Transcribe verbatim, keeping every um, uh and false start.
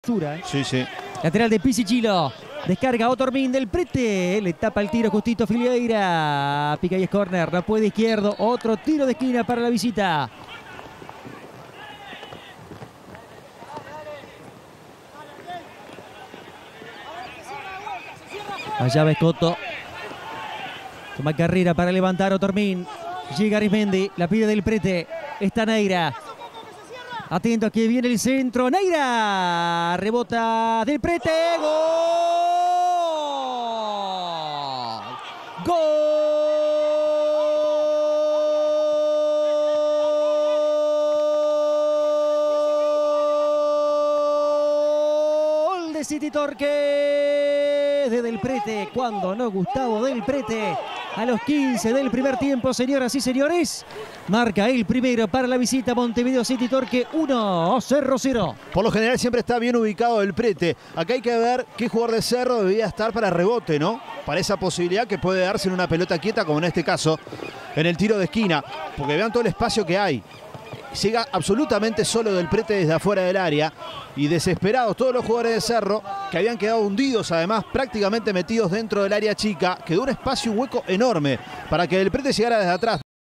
¿eh? Sí, sí. Lateral de Pisicillo. Descarga Otormin del Prete. Le tapa el tiro Justito Filieira. Pica y es córner. No puede izquierdo. Otro tiro de esquina para la visita. Allá va Escoto. Toma carrera para levantar Otormin. Llega Arismendi. La pide del Prete. Está Neira. Atento a que viene el centro. Neira. Rebota del Prete. ¡Gol! ¡Gol de City Torque! De Del Prete. Cuando no, Gustavo Del Prete. A los quince del primer tiempo, señoras y señores, marca el primero para la visita Montevideo City Torque uno, Cerro cero. Por lo general siempre está bien ubicado el Prete. Acá hay que ver qué jugador de Cerro debía estar para rebote, ¿no? Para esa posibilidad que puede darse en una pelota quieta, como en este caso, en el tiro de esquina. Porque vean todo el espacio que hay. Llega absolutamente solo Del Prete desde afuera del área. Y desesperados todos los jugadores de Cerro, que habían quedado hundidos, además prácticamente metidos dentro del área chica. Quedó un espacio, un hueco enorme para que Del Prete llegara desde atrás.